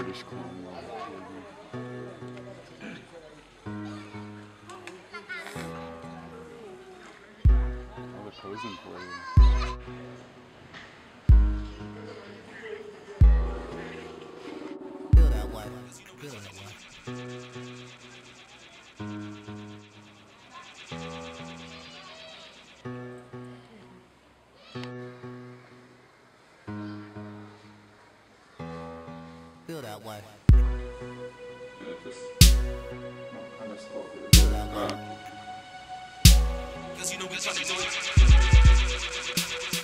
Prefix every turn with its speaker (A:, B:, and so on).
A: British Columbia. Oh, they're posing for you.
B: Feel that way. Feel that way. Feel that way.
A: Yeah, just underscore.
B: Feel that way. 'Cause you know we tryna do it.